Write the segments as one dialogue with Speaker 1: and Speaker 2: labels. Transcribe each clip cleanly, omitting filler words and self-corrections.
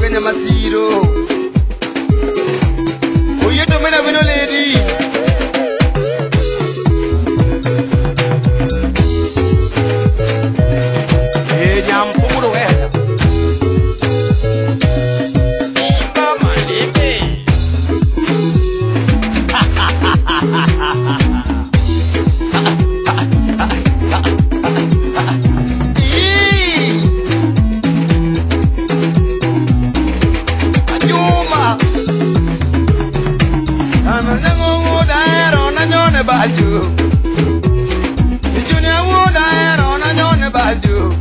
Speaker 1: Kenya Masiro. Oh, you don't mean a lady. Hey, jam puro eh.
Speaker 2: Mama lipi.
Speaker 1: Baju, Junior wood I on a John Baju.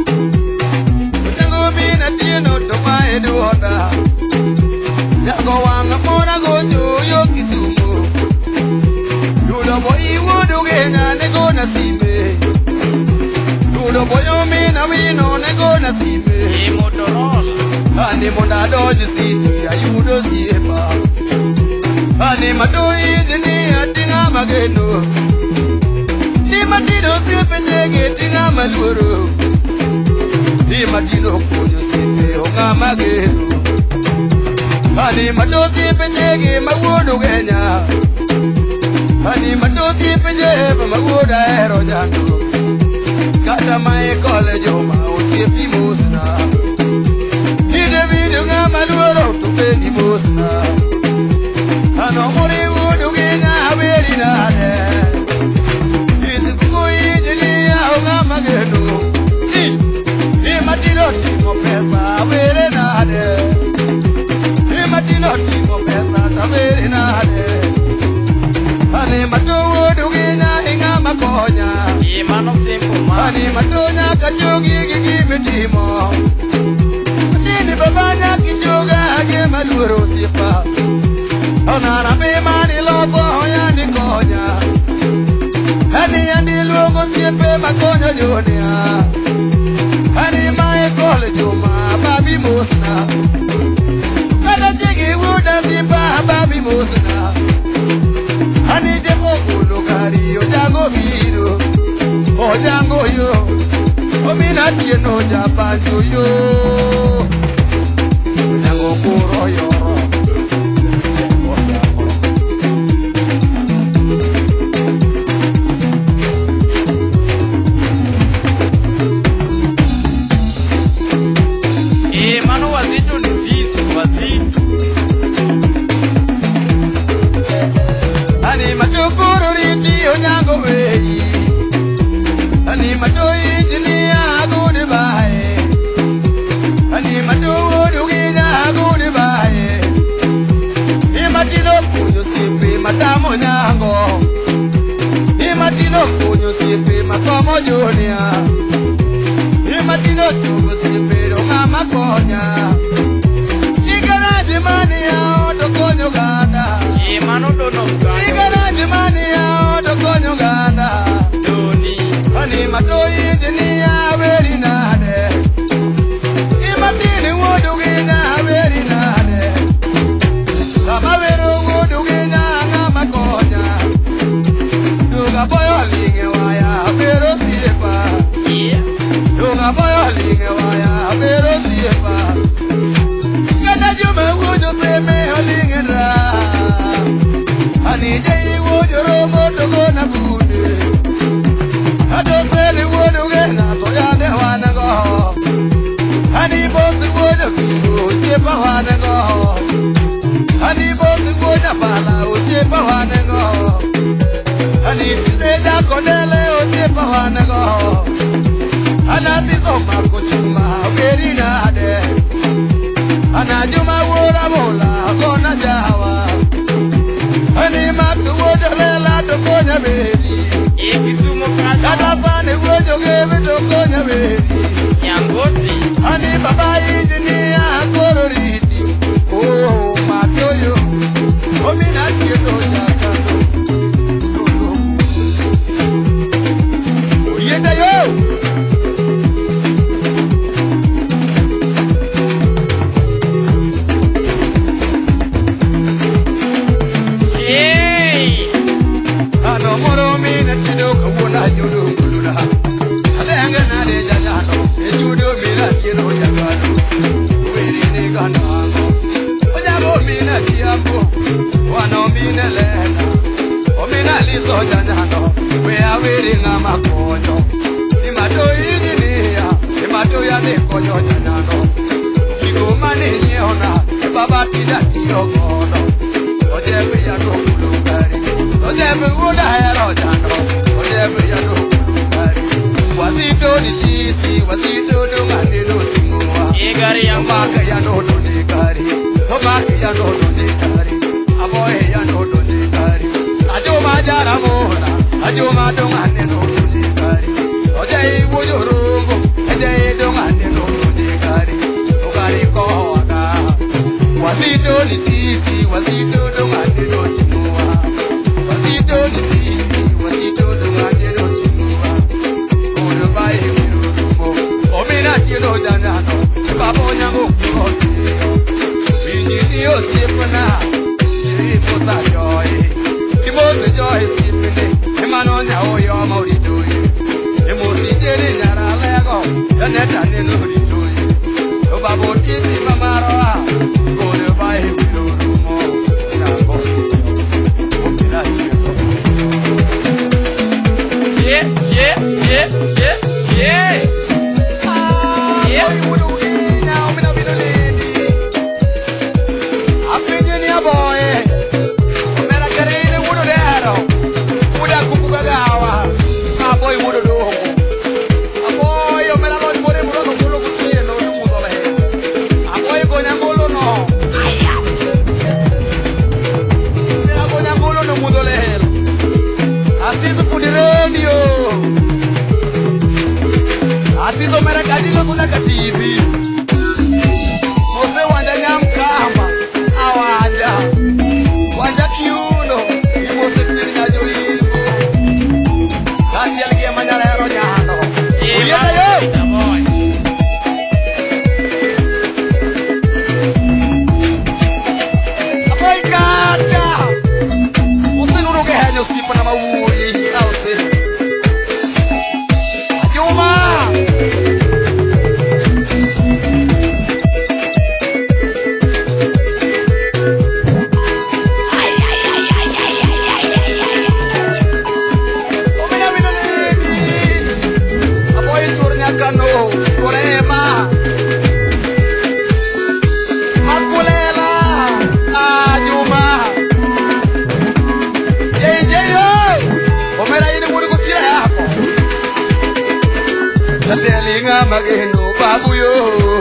Speaker 1: Jango be a tino to my daughter. Yago Wanga Mona go to Yokisumo. You the boy would again and they gonna see me. You the boy you mean I mean on they gonna see me.
Speaker 2: Motorola.
Speaker 1: And the Mona Dodge City, you don't see a Ani matoi jini tinga mageno ni matino sipe jege tinga maluro ni matino kunyo sipe onga mageno ani matosi pe jege mawodo genya ani matosi pe jege mawoda ero jando kata mai college ma osipi musna ni devido nga maluro to pe ni musna no more would again, I very not. Is it going to be a mageno? He matino timo pesa, very not. He matino timo pesa, very not. Honey, Mato would again, I am a conya.
Speaker 2: Ye mano simple man.
Speaker 1: Honey, Matona Kajogi, give it timo. Nini Babana Kijoga, I gave a luro sipa. Onara be mani logo yani konya. Hani andi logo siepe makonya jonia. Hani mae kole juma babi musna. Kada jigi wuda sipa babi musna. Hani jebo kulo kari ojango biru. Ojango yo. Omina tieno japanjo yo. Ojango kuro yo. Ani matokoro riti onyango wei. Ani matoi jinia gode bae. Ani matowo ginya gode bae. Imatino kunyo sipe matamo nyango. Imatino kunyo sipe makomo jonia. Imatino chugo sipe ronga makonya. Igaraji mani ya oto konyo ganda.
Speaker 2: Mano dono ganda.
Speaker 1: Igaraji mani ya oto konyo ganda.
Speaker 2: Doni.
Speaker 1: Ani matoi jinia very nade. Imatini wodu ginya very nade. Kama vero wodu ginya ngama konya. Duga boyo linge waya vero sipa.
Speaker 2: Yeah.
Speaker 1: Duga boyo linge waya vero sipa. Kada jume wojo seme holinge ra. Ani jai wojo romo togo na bude. Ado seli wodo gena to yande wana go. Ani bosi wojo kibo sepa wana go. Ani bosi wojo pala o sepa wana go. Ani sise ja konele o sepa wana go. Ana siso makochuma veri nade. Ana juma wora mola kona jawa. Ani maku wojo lela to konya veri.
Speaker 2: Kisumu kaja.
Speaker 1: Kada sani wojo gebe to konya veri.
Speaker 2: Nyangoti.
Speaker 1: Ani baba injinia kororiti. Oh matoyo. Omina kieto jaka. Oyenda yo. Ano moro mina chido kawona judo kulula. Adenga na de jajano. E judo mina chido jagano. inelena omina liso janano we awiri ngama konyo ni mato injinia ni mato ya ne konyo janano kiko mani nyeona baba tida tiyo kono ojebe ya no kulungari ojebe uda hero jano ojebe ya no kulungari wazito ni sisi wazito dongane no timua
Speaker 2: Egari yang
Speaker 1: maka ya no donikari maka ya no donikari aboy ya no donikari ajo majara mona ajo madongane no donikari ojei bujurungu ojei dongane no donikari ogari koga wazito ni sisi wazito dongane no timua wazito ni sisi wazito dongane no timua odo bai mirumo omina tino janano babo nyango kuote winyi yo sipna iposa joy imose joy sipne emano nya oyo mauritoye emosi jeri nyara lego yaneta neno ritoye o babo kisi mamaro odo bai mirumo nyango omina tino Asizo merekadilo kuna kativi Mose wanja nyamkamba Awanja Wanja kiuno Imose kutiringa joivo Kasi alikia manyara ya ronyano Uyeta yo Apoy kata Mose nuruge henyo sipa na mawui Ause Telinga mageno babuyo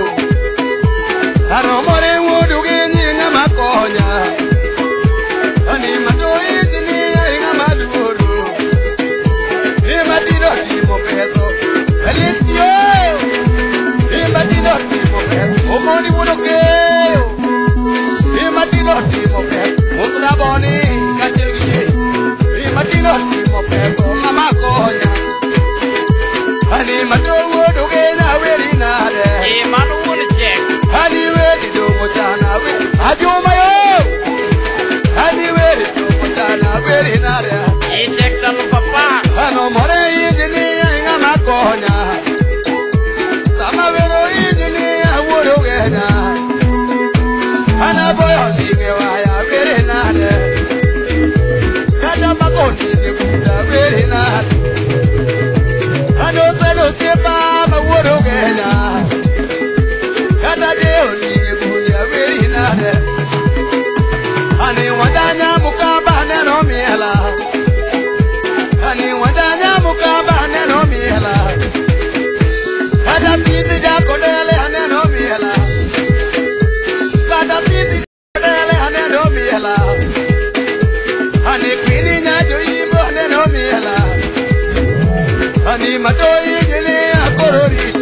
Speaker 1: Ano more wudu genyi nga makonya Ani matoi jini nga maduro Imatino timo peso Elisio Imatino timo peso Omoni wudu keo Imatino timo peso Mutra boni kachirgishi Imatino timo peso nga makonya Ani matowo doge na weri na de
Speaker 2: manu wona check
Speaker 1: Ani weri do mochana we Ajuma yo Ani weri do mochana weri na de
Speaker 2: check na no papa
Speaker 1: Ano more yini nga makonya Sama wero yini aworo genya Ana boyo linge waya weri na de Kada makoni ni kuda weri na de Ano seno sepa maworo genya Kada jeoni bulia weri nade Ani wadanya mukaba neno miela Ani wadanya mukaba neno miela Kada titi jako dele neno miela Kada titi dele neno miela Ani kwini nyajo ibo neno miela Ani matoi jene akorori